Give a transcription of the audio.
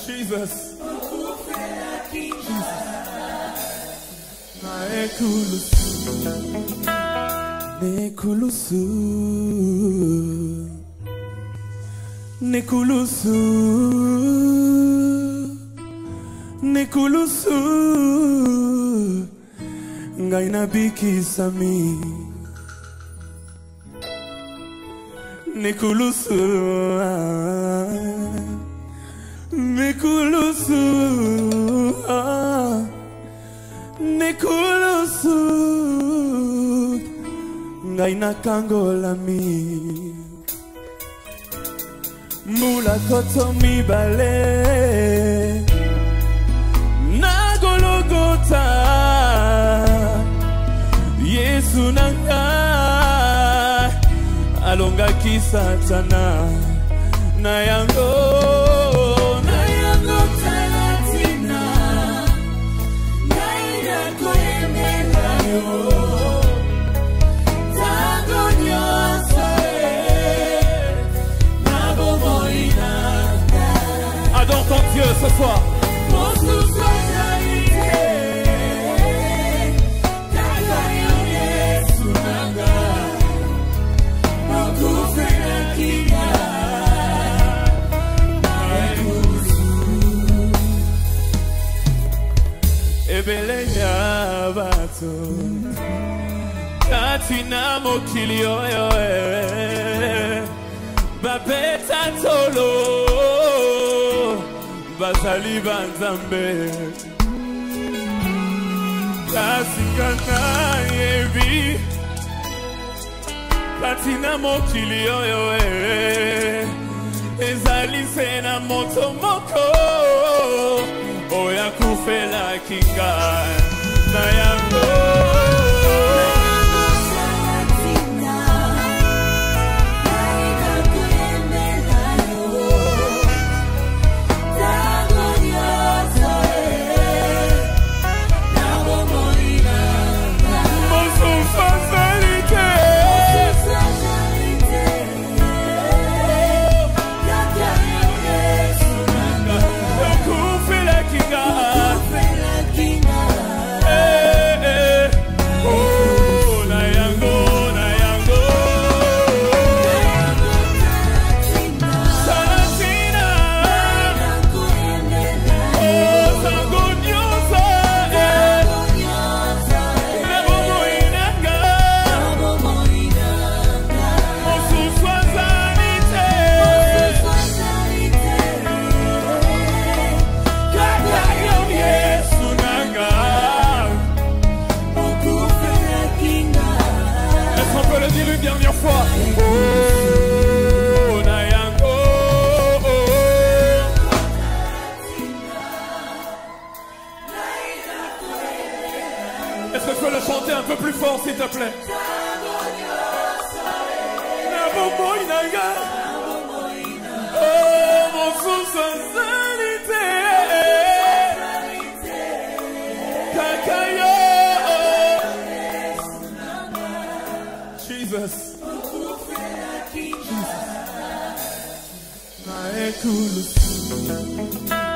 Jesus. Nekulusu, nekulusu, nekulusu, ngai nabikisa mi. Nekulusu, nekulusu, nekulusu, ngai nakangola mi. Mula koto mibale na Golgotha, Yesu nanga alongaki Satana na yango talatina naina koyemela yo tango nyonso na bomoina. Adore ton Dieu ce soir. Ebelenya bato katina mokili oyo babeta tolo bazali banzambe kasikana yebi katina mokili oyo ezali sena moto moko oya kufela kinga na yango Est-ce que je peux le chanter un peu plus fort, s'il te plaît? Oh, mon sous-sensualité, Kakayo, Jesus, Jesus,